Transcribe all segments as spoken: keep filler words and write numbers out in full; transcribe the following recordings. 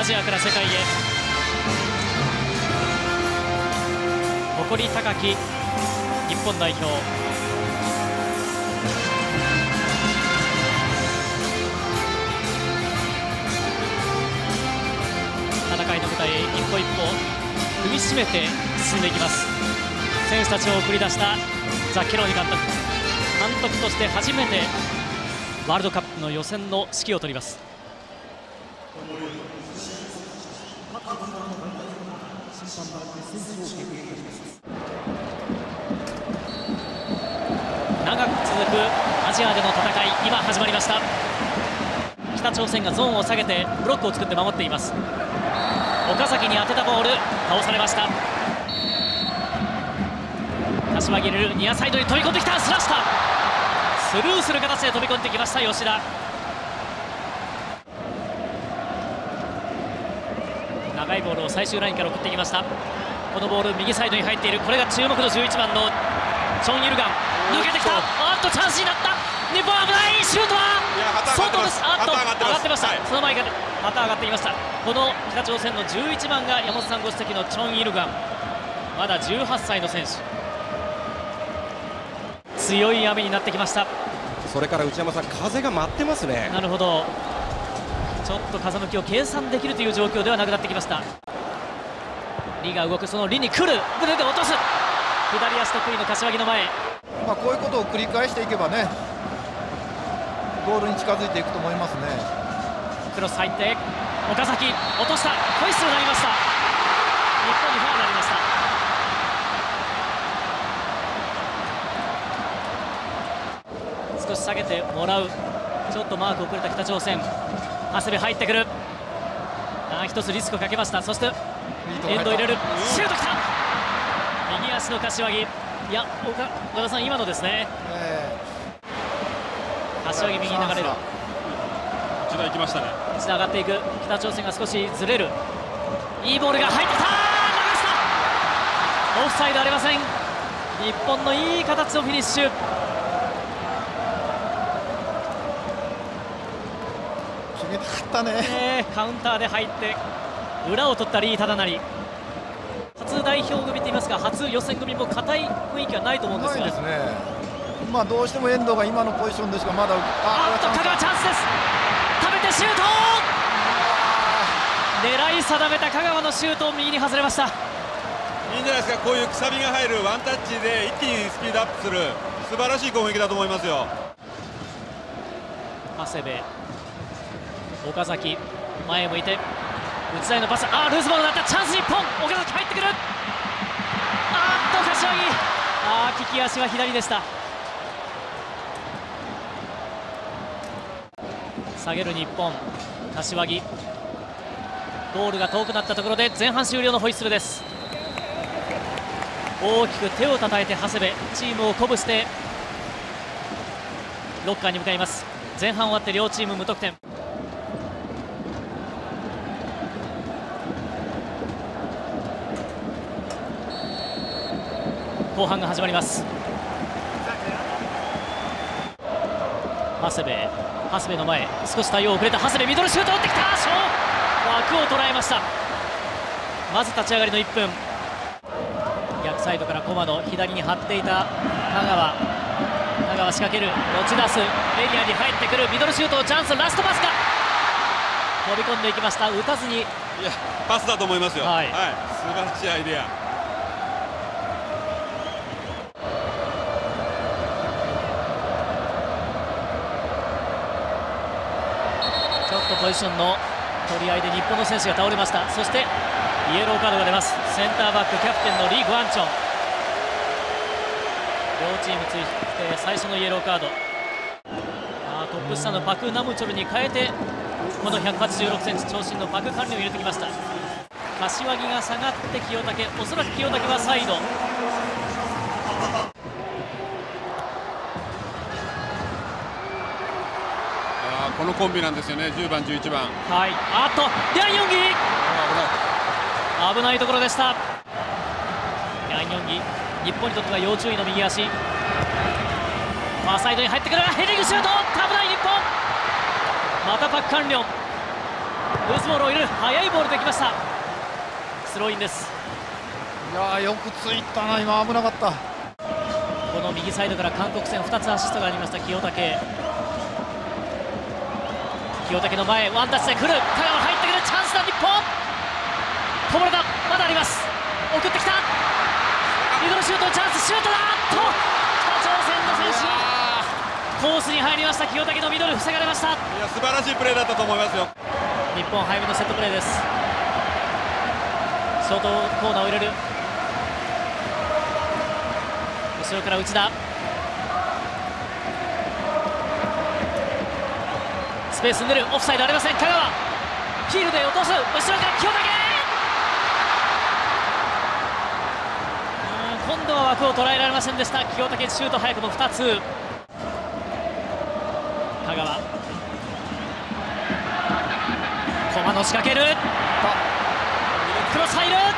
アジアから世界へ誇り高き日本代表。戦いの舞台へ一歩一歩踏みしめて進んでいきます。選手たちを送り出したザ・ケロニ監督、監督として初めてワールドカップの予選の指揮を執ります。長く続くアジアでの戦い、今始まりました。北朝鮮がゾーンを下げてブロックを作って守っています。岡崎に当てたボール、倒されました。柏木入れる、ニアサイドに飛び込んできた、スラッシュだ。スルーする形で飛び込んできました吉田。長いボールを最終ラインから送ってきました。このボール右サイドに入っている、これが注目のじゅういちばんのチョン・イルガン、抜けてきた。あっとチャンスになった。日本危ない。シュートは外です。あっと上がってました、はい、その前がまた上がってきました。この北朝鮮のじゅういちばんが山本さんご指摘のチョン・イルガン、まだじゅうはっさいの選手。強い雨になってきました。 それから内山さん、風が舞ってますね。 なるほど、ちょっと風向きを計算できるという状況ではなくなってきました。リが動く、そのリに来る、胸で落とす。左足得意の柏木の前。 まあこういうことを繰り返していけばね、ゴールに近づいていくと思いますね。 クロス入って岡崎落とした。ホイッスルになりました。日本にファウルになりました。少し下げてもらう、ちょっとマーク遅れた北朝鮮。長谷部入ってくる。あ一つリスクをかけました。そしてエンド入れる、シュートきた。右足の柏木。いや岡岡田さん、今のですね、えー、柏木右に流れる。 一度行きましたね。 一度上がっていく。北朝鮮が少しずれる。いいボールが入ってきた。流した。オフサイドありません。日本のいい形のフィニッシュ。 決めたかったね、 えー、カウンターで入って裏を取ったリー・タダナリ。初代表組といいますか、初予選組も硬い雰囲気はないと思うんですが、 ないですね。まあどうしても遠藤が今のポジションでしかまだ。 あっと香川チャンスです。食べてシュート。狙い定めた香川のシュートを右に外れました。 いいんじゃないですか、こういうくさびが入るワンタッチで一気にスピードアップする素晴らしい攻撃だと思いますよ。 長谷部、岡崎前向いて内田へのパス。あールーズボールになった。チャンス日本。岡崎入ってくる。あーっと柏木、あー利き足は左でした。下げる日本。柏木、ゴールが遠くなったところで前半終了のホイッスルです。大きく手を叩いて長谷部、チームを鼓舞してロッカーに向かいます。前半終わって両チーム無得点。後半が始まります。長谷部、長谷部の前、少し対応遅れた長谷部、ミドルシュート打ってきた。ショー、枠を捉えました。まず立ち上がりのいっぷん、逆サイドから駒野、左に張っていた香川、香川仕掛ける、持ち出す、エリアに入ってくる、ミドルシュート、チャンス、ラストパスが飛び込んでいきました。打たずに、いやパスだと思いますよ。 はい、 はい、素晴らしいアイデア。 ちょっとポジションの取り合いで日本の選手が倒れました。そしてイエローカードが出ます。センターバックキャプテンのリ・グアンチョン、両チームついて最初のイエローカード。あトップ下のパク・ナムチョルに変えてこのひゃくはちじゅうろくセンチ長身のパク・カンリを入れてきました。柏木が下がって清武、おそらく清武はサイド。 このコンビなんですよね、じゅうばん、じゅういちばん。 はい、あっとヤン・ヨンギ、危ないところでした。ヤン・ヨンギ、日本にとっては要注意の右足。ファーサイドに入ってくるヘディングシュート、危ない日本。またパク・カンリョン、 ルーズボールを入れる、速いボールできました。スローインです。 いやーよくついたな、今危なかった。 この右サイドから韓国戦ふたつアシストがありました清武。清武の前、ワンタッチで来る、香川入ってくる、チャンスだ日本。こぼれた、まだあります。送ってきた、ミドルシュート、チャンス、シュートだと北朝鮮の選手コースに入りました。清武のミドル防がれました。いや素晴らしいプレーだったと思いますよ。 日本早めのセットプレーです。ショートコーナーを入れる、後ろから内田、スペースに出る、オフサイドありません。香川ヒールで落とす、後ろから清武、今度は枠を捉えられませんでした。清武シュート早くもふたつ。香川駒野仕掛ける、クロス入る、あ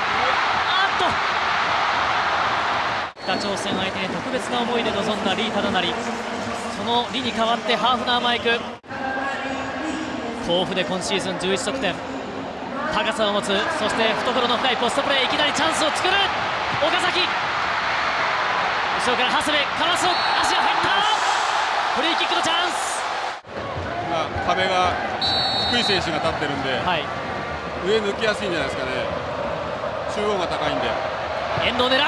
っと北朝鮮相手に特別な思いで臨んだ李忠成、その李に代わってハーフナーマイク、甲府で今シーズンじゅういち得点、高さを持つ、そして懐の深いポストプレー、いきなりチャンスを作る岡崎、後ろから長谷部かわす、足が入った、フリーキックのチャンス。 今壁が低い選手が立ってるんで、 はい、 上抜きやすいんじゃないですかね。中央が高いんで遠藤狙う、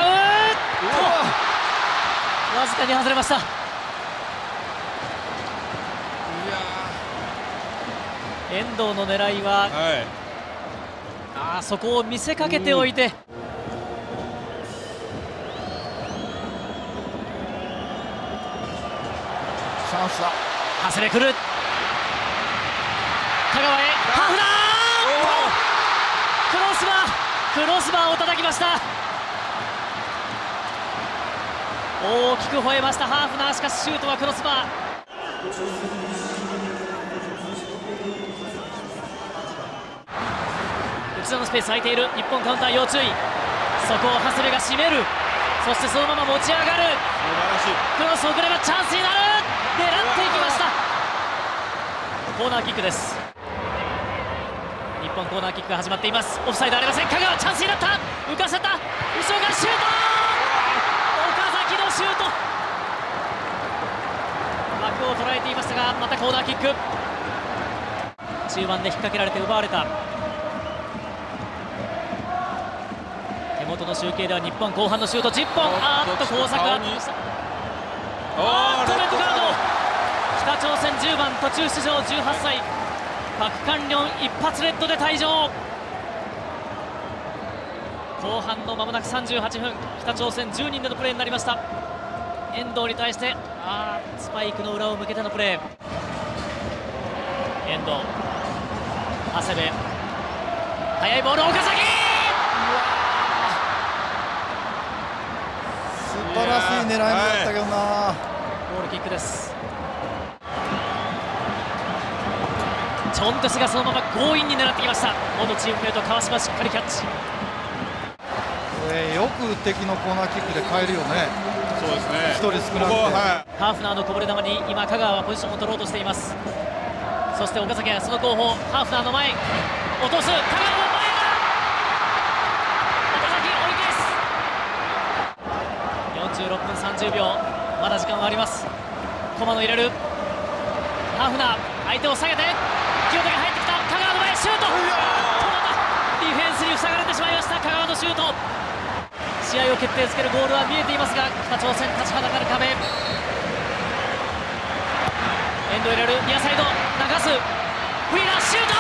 わずかに外れました。遠藤の狙いは、はい、あそこを見せかけておいて、 チャンスだ、 長谷部来る、香川へハーフだー、クロスバークロスバーを叩きました。大きく吠えましたハーフナー、しかしシュートはクロスバー。内田のスペース空いている、日本カウンター要注意、そこを長谷部が締める、そしてそのまま持ち上がる、クロスを送ればチャンスになる、狙っていきました。コーナーキックです。日本コーナーキックが始まっています。オフサイドありません。香川チャンスになった、浮かせた、後ろからシュート、岡崎のシュート、枠を捉えていましたが、またコーナーキック、中盤で引っ掛けられて奪われた。手元の集計では日本後半のシュートじゅっぽん、あーっと交錯がありました。あーっとレッドカード、北朝鮮じゅうばん途中出場じゅうはっさいパク・カンリョン一発レッドで退場。後半のまもなくさんじゅうはっぷん、北朝鮮じゅうにんでのプレーになりました。遠藤に対してあースパイクの裏を向けてのプレー、遠藤、長谷部、速いボール、岡崎、 素晴らしい狙い目だったけどな、 はい、ボールキックです。チョンテスがそのまま強引に狙ってきました。元チームメート川島しっかりキャッチ。 これよく敵のコーナーキックで変えるよね。 そうですね、 ひとり少なくて、 はい、 ハーフナーのこぼれ球に今香川はポジションを取ろうとしています。そして岡崎はその後方、ハーフナーの前落とす、香川の前だ、岡崎追い返す。よんじゅうろっぷんさんじゅうびょう、まだ時間はあります。駒野入れる、ハーフナー相手を下げて清田が入ってきた、香川の前シュート、ディフェンスに塞がれてしまいました。香川のシュート、試合を決定づけるゴールは見えていますが、北朝鮮立ちはだかる壁、遠藤入れる、ニアサイド流す、フリーランシュート、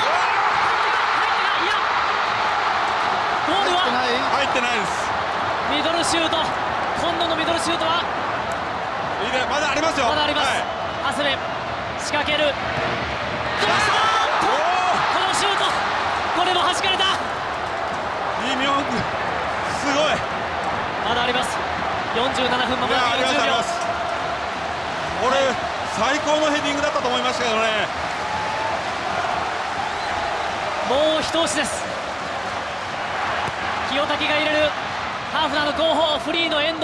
いやゴールは入ってないです。 ミドルシュート、今度のミドルシュートはいいね、まだありますよ、 まだあります、はい、長谷部仕掛ける、飛ばした、このシュート、これも弾かれた、 イ・ミョンクすごい、 まだあります、よんじゅうななふんまもなくよんじゅうびょう、 これ最高のヘディングだったと思いましたけどね。 もう一押しです。清武が入れる、ハーフナーの後方、フリーの遠藤、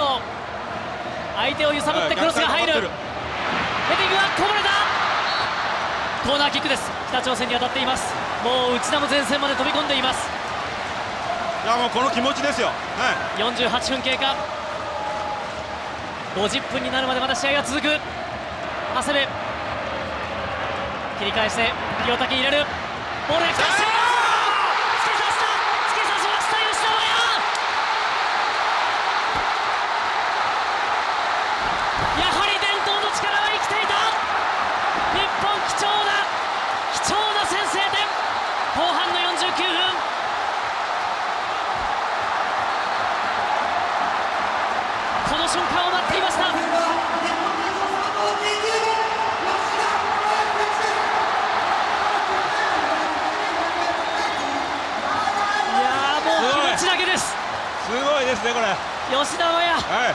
相手を揺さぶってクロスが入る、ヘディングはこぼれた、 コーナーキックです。北朝鮮に当たっています。もう内田も前線まで飛び込んでいます。 いやもうこの気持ちですよ、ね、 よんじゅうはっぷん経過。ごじゅっぷんになるまでまだ試合が続く。長谷部切り返して清武入れる。ボールが来た。突き刺した、突き刺しました吉田麻也。やはり伝統の力は生きていた。日本貴重な貴重な先制点。後半のよんじゅうきゅうふん。この瞬間を待っていました。だけです。 すごいですねこれ。 吉田麻也、 はい、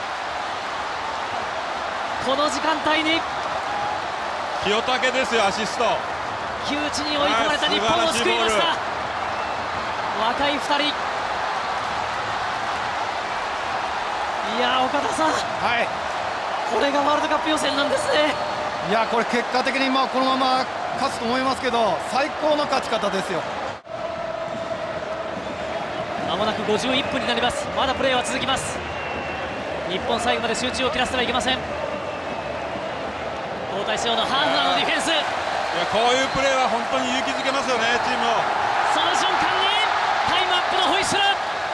この時間帯に清武ですよ、アシスト。 窮地に追い込まれた日本を救いました。若いふたり。いや岡田さん、 はい、 これがワールドカップ予選なんですね。 いやこれ結果的にまあこのまま勝つと思いますけど、最高の勝ち方ですよ。 まもなくごじゅういっぷんになります。まだプレーは続きます。日本最後まで集中を切らせてはいけません。交代しようのハーフナーのディフェンス。いやこういうプレーは本当に勇気づけますよね、チームを。 その瞬間にタイムアップのホイッスル。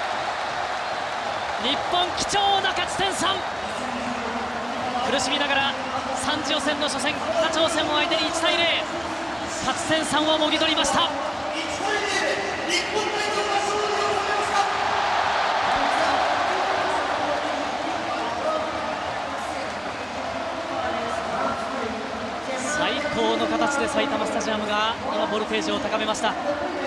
日本貴重な勝ち点さん。苦しみながらさん次予選の初戦北朝鮮を相手にいちたいゼロ、勝ち点さんをもぎ取りました。最高の形で埼玉スタジアムが今ボルテージを高めました。